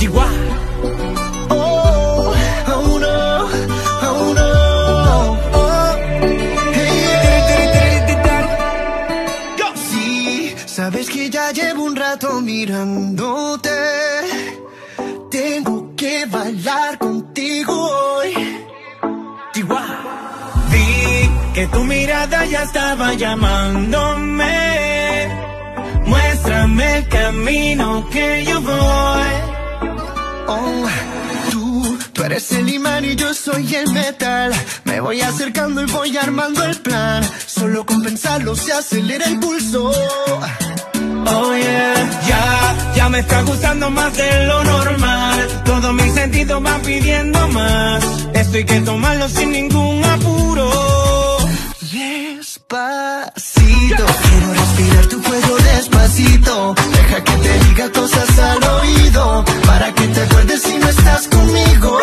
Chihuahua. Oh, oh no, oh no, oh. Hey, yeah. Sí, sabes que ya llevo un rato mirándote. Tengo que bailar contigo hoy. Chihuahua. Vi que tu mirada ya estaba llamándome. Muéstrame el camino que yo voy. Oh, tú eres el imán y yo soy el metal. Me voy acercando y voy armando el plan. Solo con pensarlo se acelera el pulso. Oh yeah, ya me está gustando más de lo normal. Todos mis sentidos van pidiendo más. Esto hay que tomarlo sin ningún apuro. Despacito, quiero respirar tu cuello despacito. Deja que te diga cosas al oído, para que te acuerdes si no estás conmigo.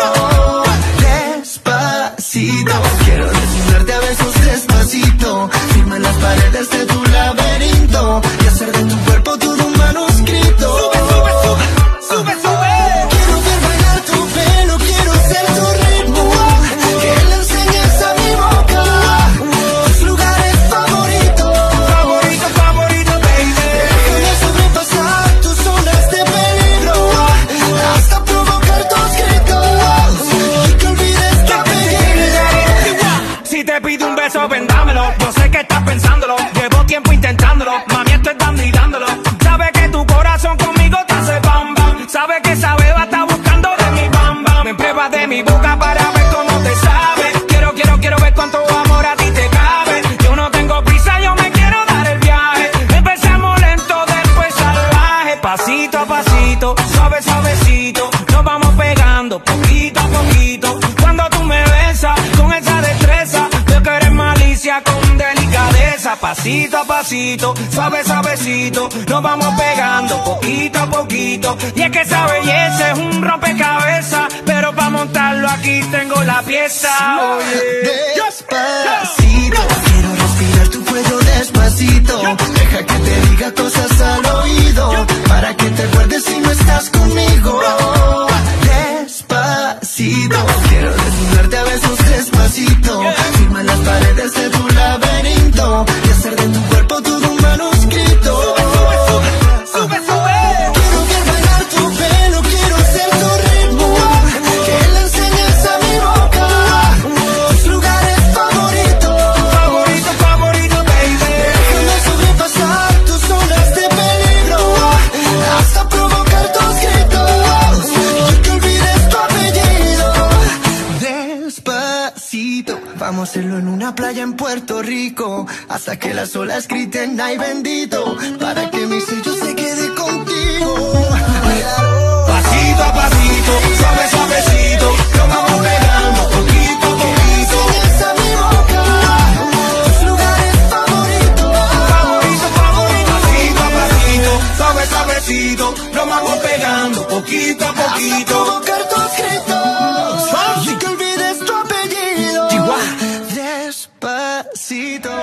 Despacito, quiero desnudarte a besos despacito. Firma las paredes de tu laberinto y hacer de tu cuerpo todo un manuscrito. Sube, sube, sube, sube, sube. Quiero ver bailar tu pelo, quiero ser tu ritmo. Que le enseñes a mi boca tus lugares favoritos. Favorito, favorito, baby. Déjame sobrepasar tus zonas de peligro hasta provocar tus gritos y que olvides tu apellido. Si te pido un beso, vendámelo. Yo sé que estás pensándolo. Llevo tiempo intentándolo. Mami, esto es dando y dándolo. Sabe que tu corazón conmigo te hace bam bam. Sabe que esa beba está buscando de mi bam bam. Me pruebas de mi boca para ver cómo te sabe. Quiero ver cuánto amor a ti te cabe. Yo no tengo prisa, yo me quiero dar el viaje. Empecemos lento, después salvaje. Pasito a pasito, suave, suavecito. Nos vamos pegando poquito a poquito. Cuando tú me besas con esa destreza, veo que eres malicia con delicadeza. Pasito a pasito, suave, suavecito. Nos vamos pegando poquito a poquito. Y es que esa belleza es un rompecabezas, pero para montarlo aquí tengo la pieza. Despacito, quiero respirar tu cuello despacito. Deja que te diga cosas al oído, para que te acuerdes si no estás conmigo. Despacito, quiero desnudarte a besos despacito. Firma las paredes de tu laberinto y hacer de tu cuerpo todo un manuscrito. Sube, sube. Quiero ver bailar tu pelo, quiero ser tu ritmo. Que le enseñes a mi boca tus lugares favoritos. Favorito, favorito, baby. Déjame sobrepasar tus zonas de peligro hasta provocar tus gritos y que olvides tu apellido. Despacito, vamos a hacerlo en una playa en Puerto Rico, hasta que las olas griten ay bendito, para que mi sello se quede contigo. Pasito a pasito, suave, suavecito. Nos vamos pegando poquito a poquito. Enseñas a mi boca tus lugares favoritos. Favorito, favorito. Pasito a pasito, suave, suavecito. Nos vamos pegando poquito a Hasta poquito. provocar tus gritos y que olvides tu apellido. Chihuahua. Despacito.